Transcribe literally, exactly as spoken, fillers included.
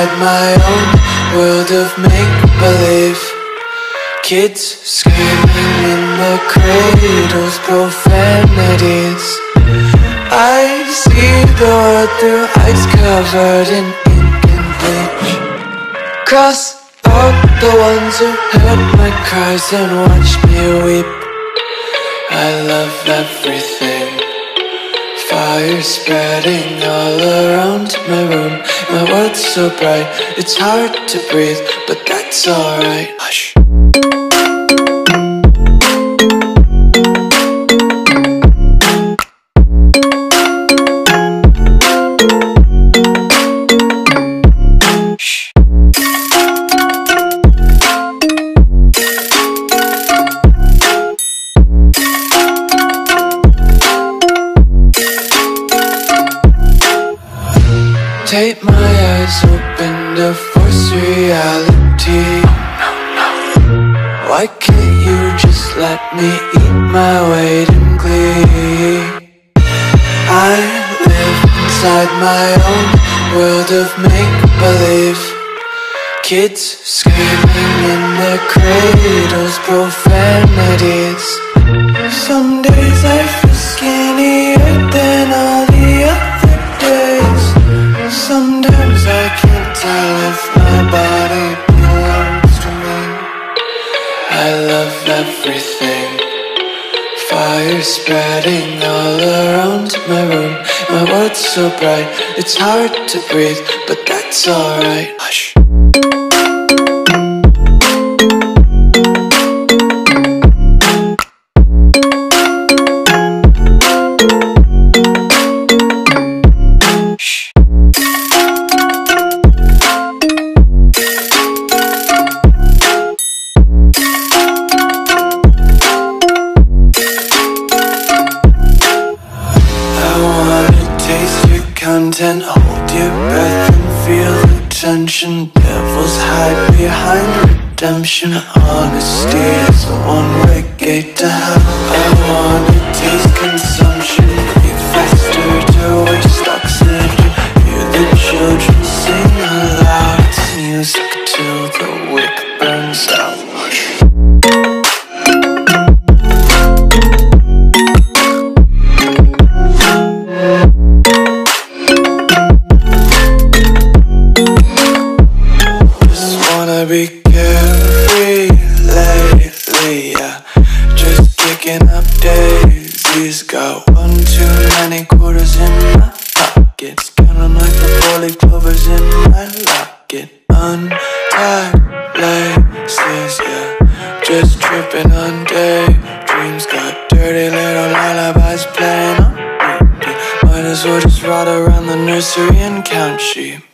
inside my own world of make-believe. Kids screaming in the cradles, profanities. I see the world through eyes covered in ink and bleach. Cross out the ones who heard my cries and watched me weep. I love everything. Fire spreading all around my room. My world's so bright, it's hard to breathe, but that's alright. Hush. Take my eyes open to force reality. Why can't you just let me eat my weight in glee? I live inside my own world of make-believe. Kids screaming in their cradles, profanities. Some days I feel skinnier than all the other days. Sometimes I can't tell if my body belongs to me. I love everything. Fire spreading all around my room. My world's so bright, it's hard to breathe, but that's alright. Hush. Content, hold your breath and feel the tension. Devils hide behind redemption. Honesty is a one-way gate to hell. I wanna taste consumption, breathe faster to waste oxygen. Hear the children sing aloud. It's music till the wick burns out. Be carefree lately, yeah. Just kicking up daisies. Got one too many quarters in my pockets. Counting like the four-leaf clovers in my locket. Untied laces, yeah. Just tripping on daydreams. Got dirty little lullabies playing on repeat. Might as well just ride around the nursery and count sheep.